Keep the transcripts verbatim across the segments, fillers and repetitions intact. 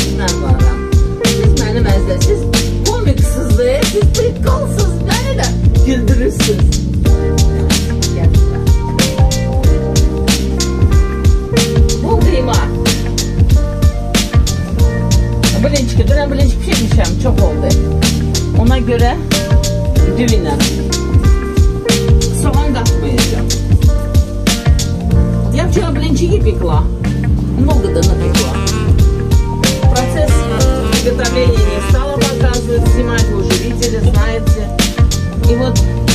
mən varam. Siz mənim əzdə, siz komiksiniz de, siz prikolsuz, məni də güldürürsünüz. Bu qıyma. Bilinçki, dünən bilinçki pişirmişəm, çox oldu. Ona görə düyünəm. Soğan qatmayacağım. Я вчера блинчики пекла, много да напекла. Процесс приготовления не стала показывать, снимать, вы уже видели, знаете. И вот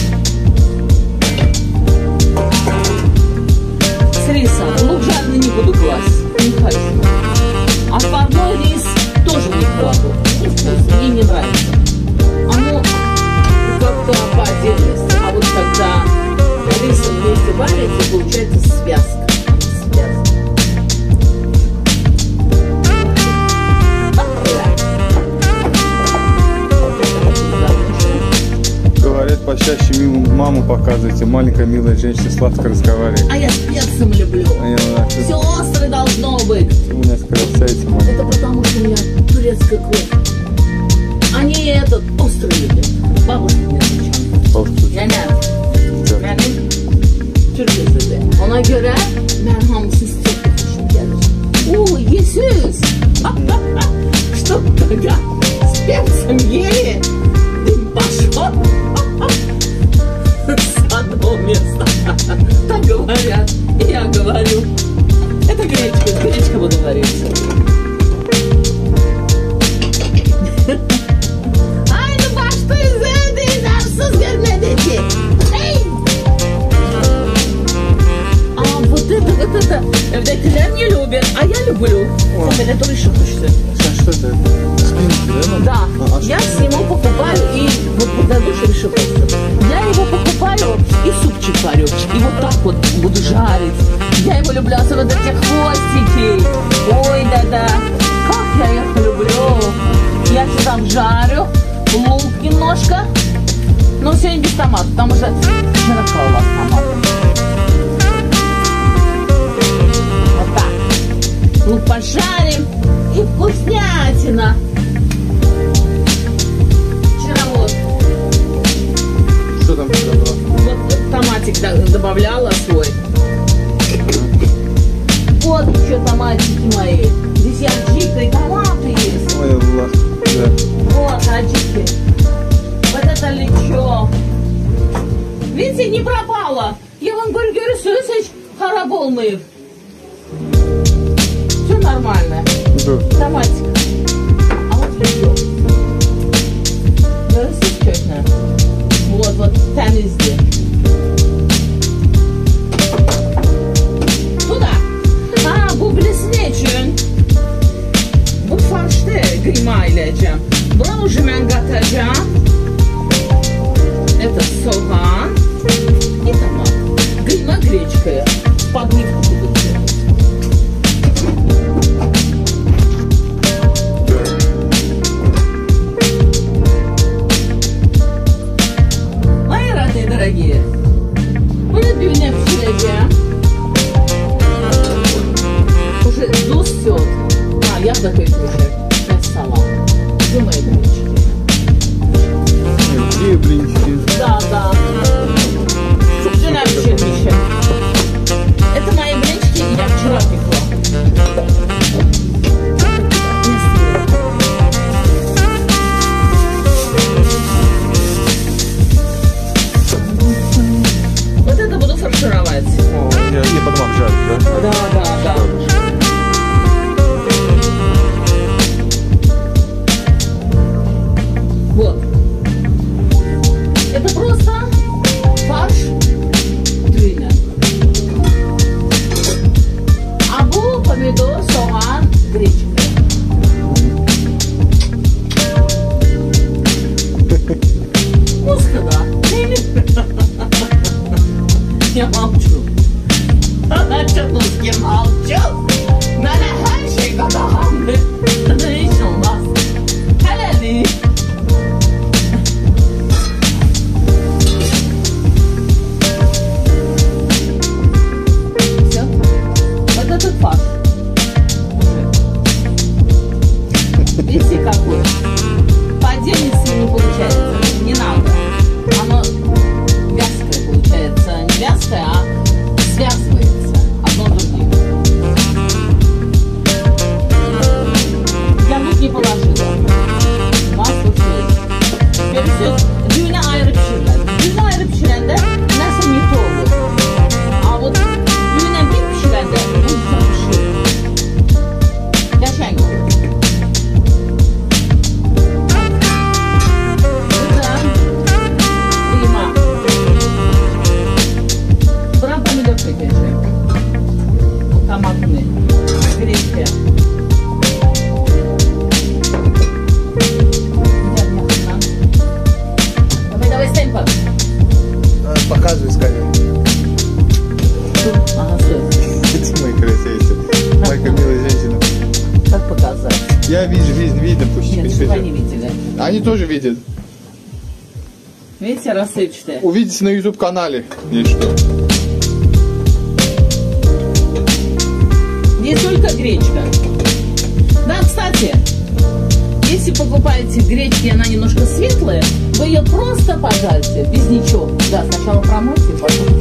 с рисом. Лук жареный не буду класть, не хочу. Отварной рис тоже не кладу, невкусно, мне не нравится. Оно как-то по отдельности, а вот когда рисом вместе варится, получается связка. Говорят, почаще мимо маму показывайте. Маленькая милая женщина сладко разговаривает. А я с перцем люблю. А я, да, все острое должно быть. Вы меня скоростаете, мама. Это потому, что у меня турецкая кровь. Они этот острый любят. Бабушка мне зачем? Я не. Yani Türk özüdür. Ona göre ben hamısını çok hoşum gelir. Oo, yesiz. Что тогда? С перцем ели? Пошел. С одного места. Так говорят. И я говорю. Это гречка. Гречка буду вариться. Aynı başta izlediğiniz arsız görmedi ki. Вот это, вот это. Evdekiler не любят, а я люблю. Sen beni turşu düştü. Sen что это? Спинки, да? Да. А, я ему покупаю и вот когда душу решил просто. Я его покупаю и супчик варю. И вот так вот буду жарить. Я его люблю, особенно эти хвостики. Ой, да-да. Как я их люблю. Я всегда жарю. Лук немножко. Но сегодня без томата, потому что широко у вас томат. Лук пожарим и вкуснятина. Вчера вот. Что там вчера было? Вот томатик добавляла свой. Вот еще томатики мои. Здесь и аджика, и томаты есть. Ой, Аллах. Да. Вот аджики. Вот это лечо. Видите, не пропало. Я вам говорю, görürsünüz, harap olmayıp. Все нормально. Да. Томатик. А вот лечо. Görürsünüz kökne. Вот, вот, temizdi. Tуда. Ha, bu bilesi ne için? Bu farşlı kıyma ileceğim. Bunu уже ben katacağım. Это soğan и томат. Кıyma гречкой. Подливку буду делать. Мои родные дорогие, bunu düğüne pişireceğim. Уже дусет. А, я da kökmüşüm. Mesela. Думаю, блинчики. Где блинчики? Да, да. Düğüne pişirmişim. Это мои блинчики, я вчера пекла. Вот это буду фаршировать. О, я, я потом обжарю, да? Да, да, да. Вот. Это просто фарш düğüne. А bu помидор, soğan, гречка. Вкусно, да? Я молчу. Чертовски молчу. Надо her şey kazandı. Sana hiç olmaz. Hele değil. Все. Вот этот фарш. Я вижу, видно, видно, пусть Нет, пусть чтобы идет. они видели. Они тоже видят. Видите, рассыпчатые. Увидите на ютуб канале, если что. Не только гречка. Да, кстати, если покупаете гречки, и она немножко светлая, вы ее просто пожарьте, без ничего. Да, сначала промойте, потом...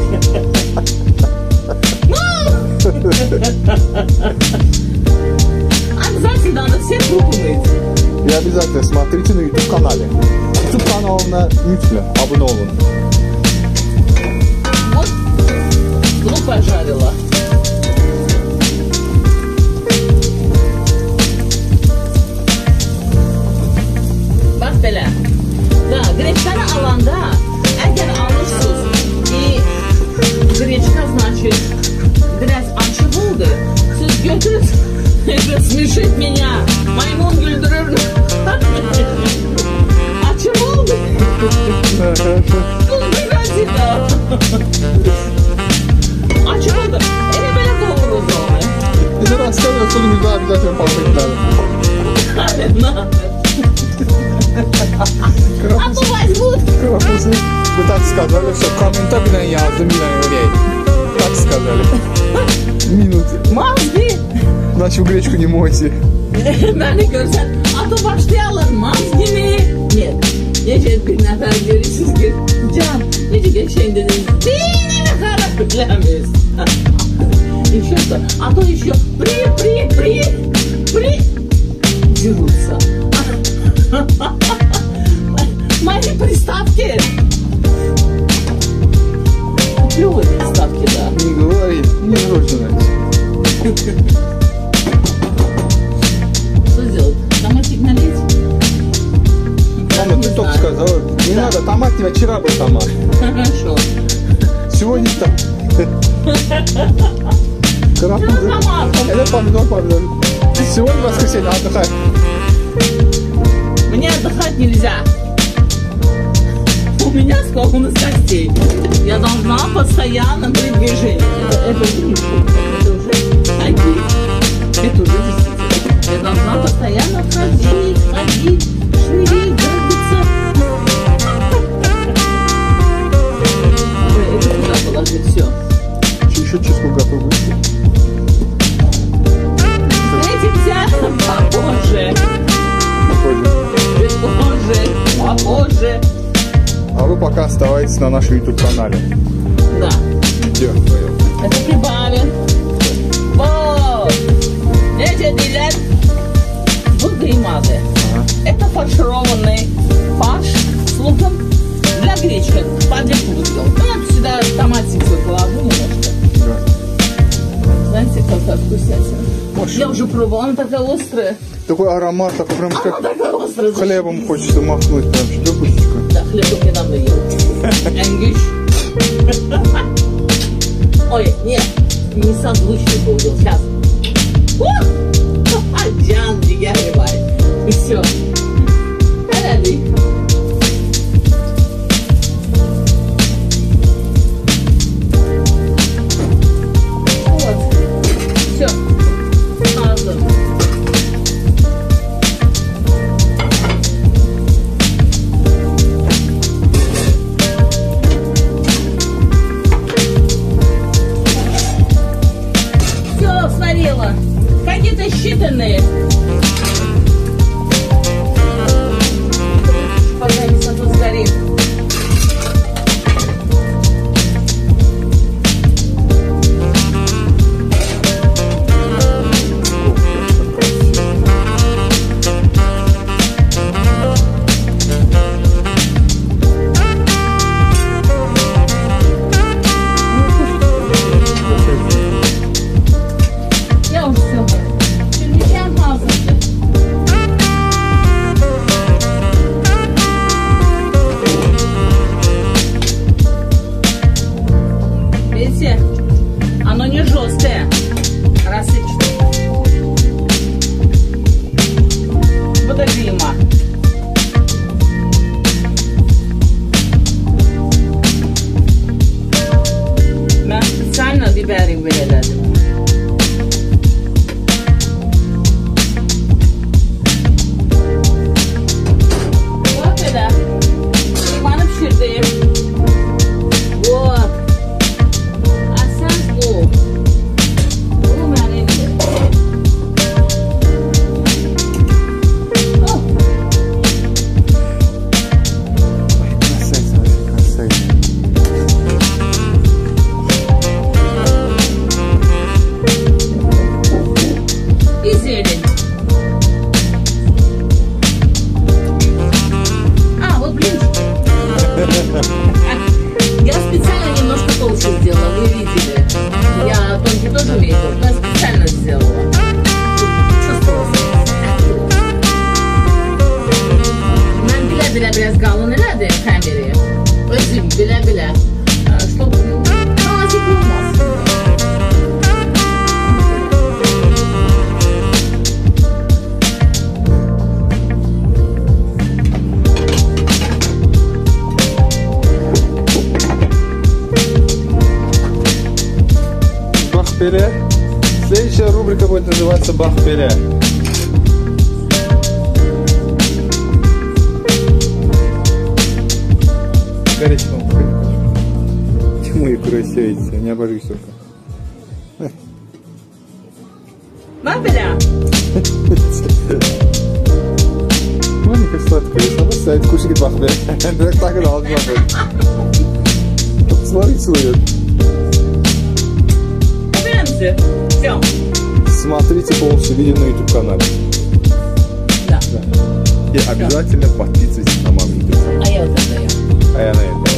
Обязательно надо все трупы мыть. И обязательно смотрите на ютуб канале. ютуб канал на Мютля обновлен. Вот, ну пожарила. Bak belə. Da, гречканы alanda, əgər alırsınız и гречка, значит, biraz açıq oldu, siz götürün, это смешит меня, maymun güldürür. Açıq oldu. Tuz birazcık da. Açıq oldu. Elə belə qovuruz onu. Если рассказывать, то нужно обязательно помыть надо. Правильно. А то возьмут. Крапусы. Вы так сказали, что комментарий bilen yazdım bilen öyle. Так сказали. Minut. Mazgi. Naşı гречку не mойте. Beni görsen, atı başlayalım. Mazgi mi? Нет. Necə bir nəfər görürsünüz ki, can, necə geçen dediniz, beynimi xarab biləmiz. Еще что? А то еще при, при, при, при дерутся. Мои приставки. Клевые приставки, да. Не говори, не нужно. Что сделать? Томатик налить? Мама, ты только сказала, не Да. надо, томат не вчера был томат. Хорошо. Сегодня там. Крапузы. Это помидор, помидор. Сегодня воскресенье, отдыхай. Мне отдыхать нельзя. У меня склонность костей. Я должна постоянно быть в движении. Это, это уже не шутка. Это уже один. Это уже действительно. Я должна постоянно ходить, ходить, шевелить, двигаться. Это куда положить все? Еще чашку готовы. Встретимся попозже. Попозже. Попозже. А вы пока оставайтесь на нашем ютуб канале. Да. Где? Это прибавим. Вот. Эти делят гримады. Ага. Это фаршированный фарш с луком для гречки. Подряд буду делать. Ну, я сюда томатик свой положу немножко. Да. Знаете, какая вкуснятина. Очень. Я уже пробовала, она такая острая. Такой аромат, такой прям Она как такая острая. хлебом хочется махнуть, прям шлепочечка. Да, хлеб только недавно ел. Энгиш. Ой, нет, не созвучный был, сейчас. Джан, дигеревай. И все. Аляли. Вот. Все. Сразу. Все, сварила. Какие-то считанные. камере. Özüm bile bile. Что наzik olmaz. Бах-Пере. Следующая рубрика будет называться Бах-Пере. Горячего. Почему и красивится? Не обожгись только. Бах-Пере. Маленькая сладкая. Сама стоит, кушает Бах-Пере. Так и должно быть. Смотри, сует. Все. Смотрите полностью видео на YouTube канале. Да. И обязательно подписывайтесь на мой YouTube канал. А я вот это я. А я на это.